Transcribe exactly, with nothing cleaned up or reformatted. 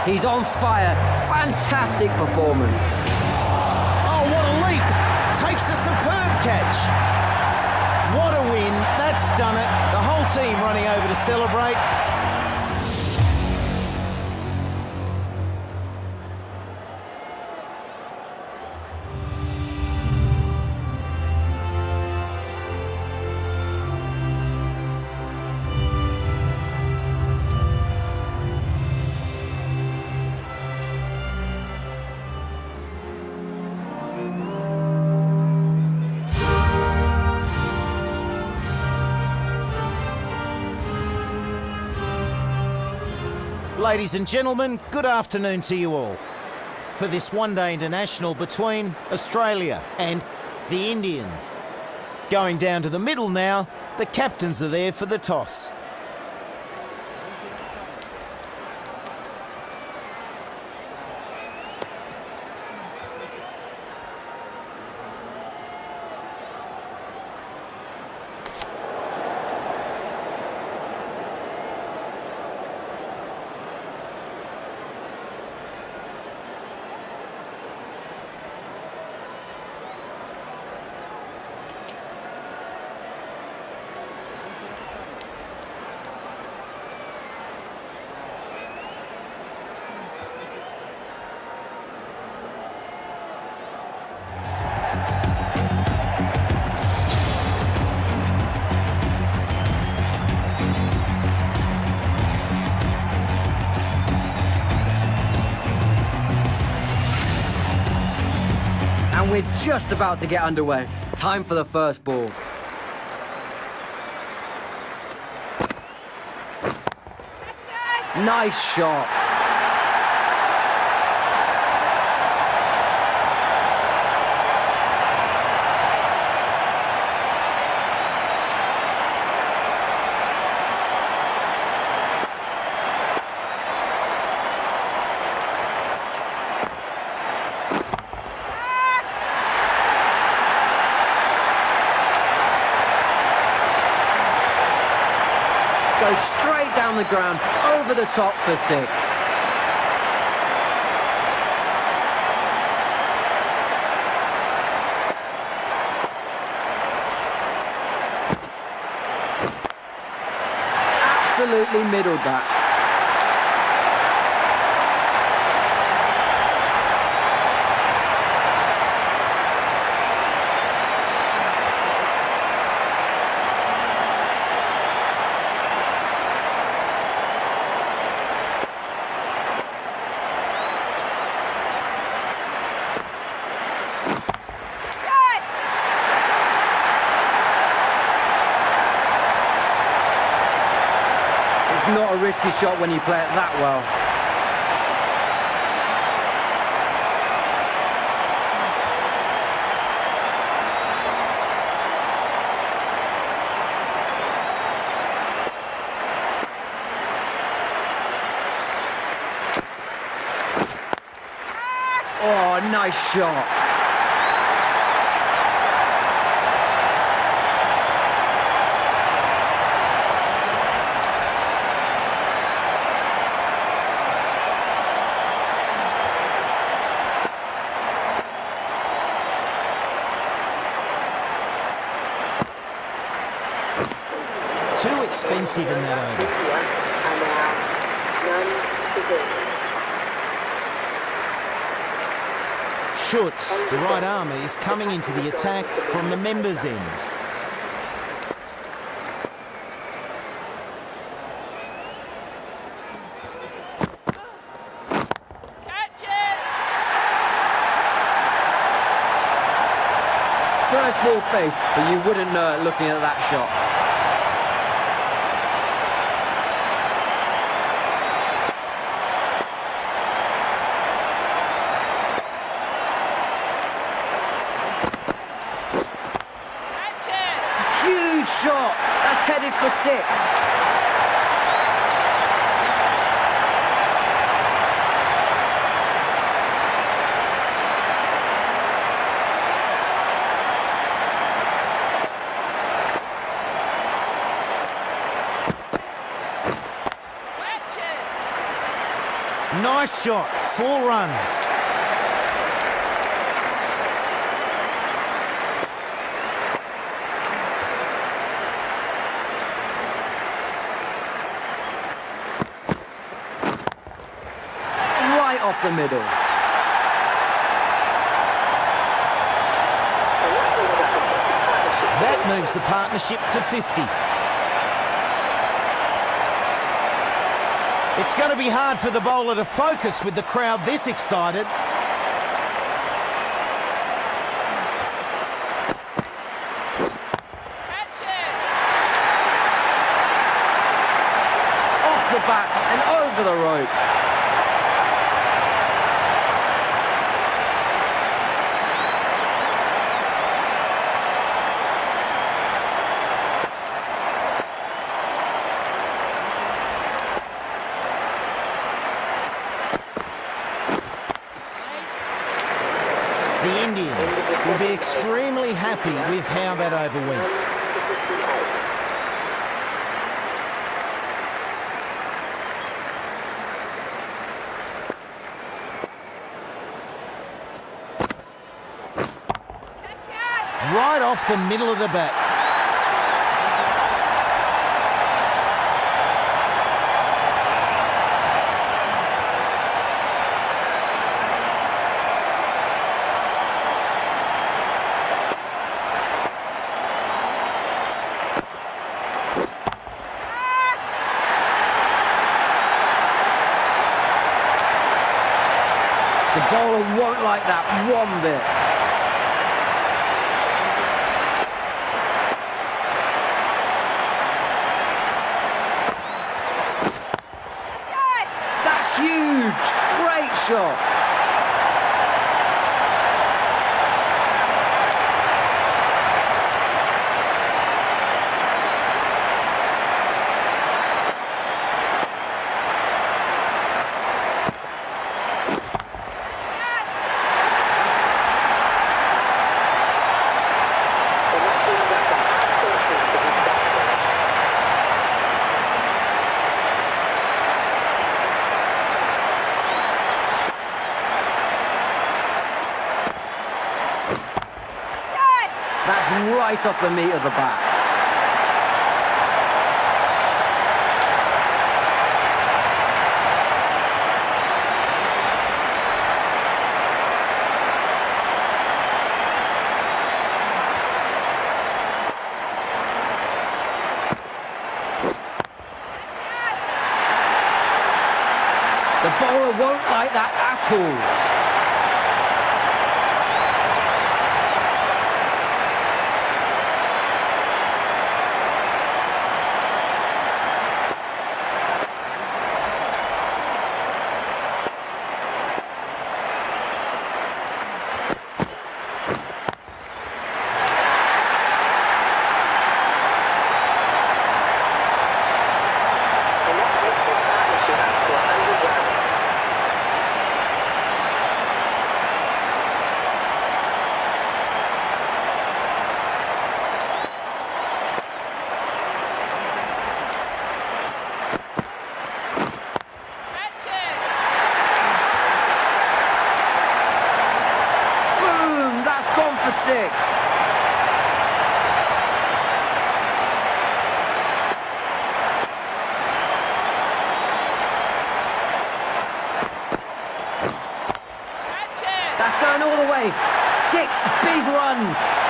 He's on fire. Fantastic performance. Oh, what a leap. Takes a superb catch. What a win. That's done it. The whole team running over to celebrate. Ladies and gentlemen, good afternoon to you all. For this one-day international between Australia and the Indians. Going down to the middle now, the captains are there for the toss. And we're just about to get underway. Time for the first ball. Nice shot. Goes straight down the ground, over the top for six. Absolutely middled that. It's not a risky shot when you play it that well. Oh, nice shot. Too expensive in that over. Shoot, the right arm is coming into the attack from the members' end. Catch it! First ball face, but you wouldn't know it looking at that shot. Huge shot. That's headed for six. Nice shot, four runs. Right off the middle. That moves the partnership to fifty. It's going to be hard for the bowler to focus with the crowd this excited. Catch it! Off the back and over the rope. The Indians will be extremely happy with how that over went. Right off the middle of the bat. The bowler won't like that one bit. That's huge! Great shot! That's right off the meat of the bat. The bowler won't like that at all. Six. That's going all the way. Six big runs.